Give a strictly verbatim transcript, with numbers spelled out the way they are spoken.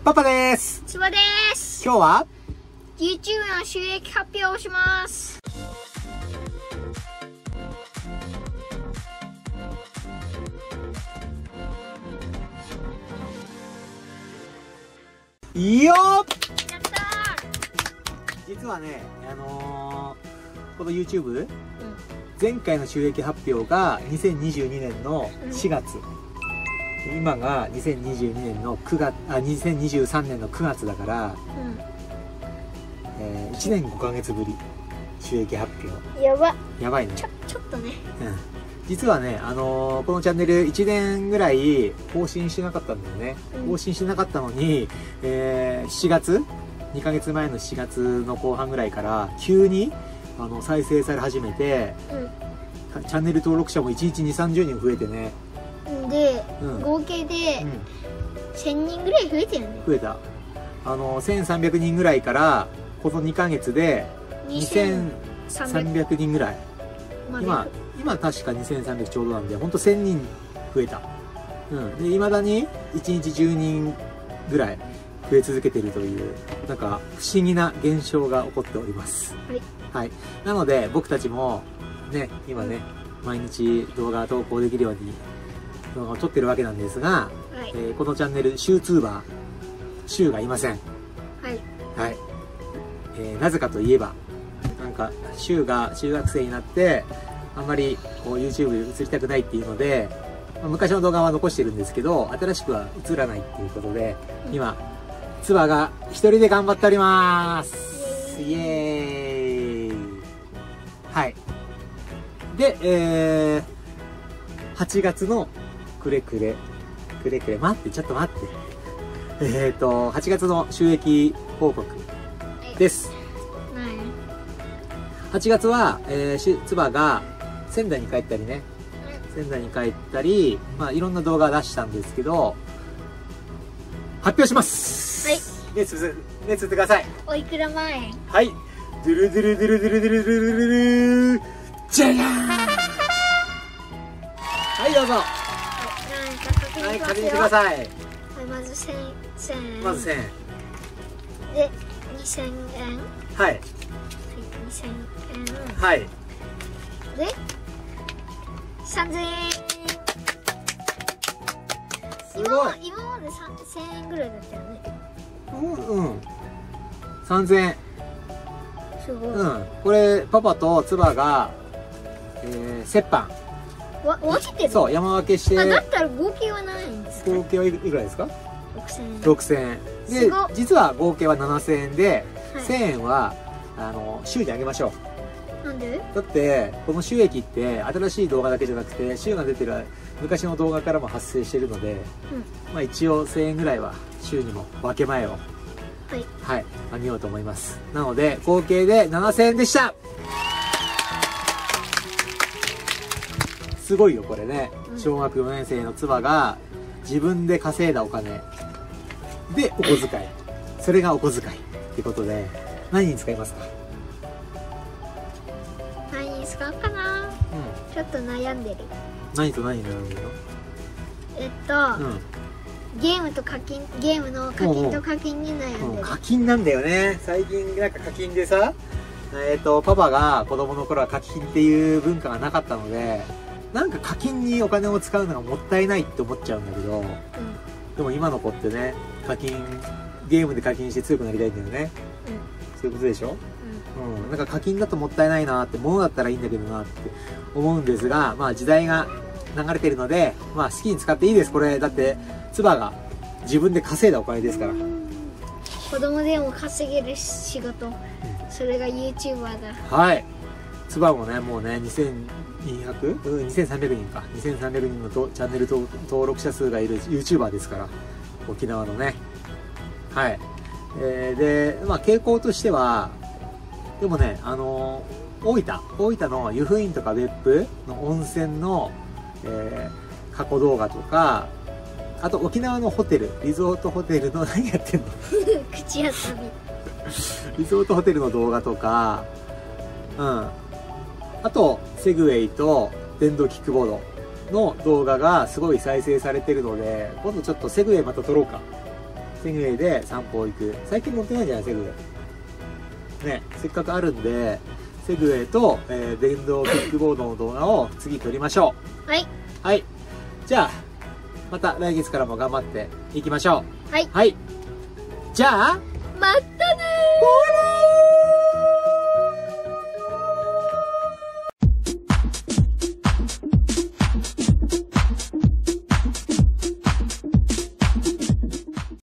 パパです。 つばです。 今日は YouTube の収益発表をします。 いいよー。 やったー。 実はね、あのー、この YouTube、 うん、 前回の収益発表がにせんにじゅうにねんのしがつ、うん、今がにせんにじゅうにねんのくがつ、あ、にせんにじゅうさんねんのくがつだから、うん、えー、いちねんごかげつぶり収益発表。 やばやばいね。 ちょちょっとね、 うん、実はね、あのー、このチャンネルいちねんぐらい更新してなかったんだよね、うん、更新してなかったのに、えー、しがつにかげつまえのしがつの後半ぐらいから急にあの再生され始めて、うん、チャンネル登録者もいちにちにじゅう、さんじゅうにん増えてね。 で、うん、合計でせんにんぐらい増えてるね。 増えた。あのせんさんびゃくにんぐらいからこのにかげつでにせんさんびゃくにんぐらい。今今確かにせんさんびゃくちょうどなんで、ほんとせんにん増えた。うん、で未だにいちにちじゅうにんぐらい増え続けているという、なんか不思議な現象が起こっております。 はい、 はい、なので僕たちもね、今ね、うん、毎日動画投稿できるように動画を撮ってるわけなんですが、はい、えー、このチャンネルシューツーバーシューがいません。 はい、 はい、えー、なぜかといえば、なんかシューが中学生になってあんまりこう YouTube に映りたくないっていうので、まあ、昔の動画は残してるんですけど新しくは映らないっていうことで、うん、今ツバが一人で頑張っております。イエーイ。はい。で、えー、はちがつのくれくれくれくれ待ってちょっと待ってえっとはちがつの収益報告です。はちがつは、えー、ツバが仙台に帰ったりね、仙台に帰ったり、まあいろんな動画出したんですけど、発表します。 はい。 目つぶ目つぶってください。 おいくら万円。 はい。ドゥルドゥルドゥルドゥルドゥルドゥルドゥルドゥルじゃじゃーん。はいどうぞ。はい、確認してください。はい、 まず千千円。 まず千円。 で二千円。 はい。 二千円。 はい。 でさんぜんえん。 すごい。 今までせんえんぐらいだったよね。 うん、さんぜんえん。 すごい。 うん、これパパとツバが、えー、折半わ分けてる。そう、 山分けして。 あ、だったら合計は何円ですか。 合計はいくらですか。 ろくせんえん。 ろくせんえんで、実は合計はななせんえんで、はい、せんえんはあの週にあげましょう。 なんで？ だってこの収益って新しい動画だけじゃなくて週が出てる昔の動画からも発生しているので、うん、まあ一応せんえんぐらいは週にも分け前をはい、はい、あげようと思います。なので合計でななせんえんでした。すごいよこれね、うん、小学よねん生のツバが自分で稼いだお金でお小遣い、それがお小遣いってことで、何に使いますか？ 何に使うかな、うん、ちょっと悩んでる。 何と何に悩んでるの？ えっと、うん、ゲームと課金、ゲームの課金と課金に悩んでる。 うん、課金なんだよね。最近なんか課金でさ、えっとパパが子供の頃は課金っていう文化がなかったので、なんか課金にお金を使うのがもったいないって思っちゃうんだけど、うん、でも今の子ってね、課金ゲームで課金して強くなりたいんだよね、うん、そういうことでしょ。うん、なんか課金だともったいないなって、物だったらいいんだけどなって思うんですが、まあ時代が流れてるので、まあ好きに使っていいです。これだってツバが自分で稼いだお金ですから。 子供でも稼げる仕事、うん、それが YouTuber だ。 はい、ツバもね、もうねにせんにひゃく、うん、にせんさんびゃくにんか、にせんさんびゃくにんのとチャンネル登録者数がいる YouTuber ですから、沖縄のね。はい、えー、でまあ傾向としては、でもね、あのー、大分大分の湯布院とか別府の温泉の、えー、過去動画とか、あと沖縄のホテル、リゾートホテルの何やってんの口遊びリゾートホテルの動画とか、うん、あとセグウェイと電動キックボードの動画がすごい再生されてるので、今度ちょっとセグウェイまた撮ろうか。 セグウェイで散歩行く。最近乗ってないんじゃないセグウェイ。ね、せっかくあるんで、セグウェイと、えー、電動キックボードの動画を次撮りましょはい。 う。はい。じゃあ、また来月からも頑張っていきましょう。 はい。 はい。じゃあ、 またねー。 バイバイ。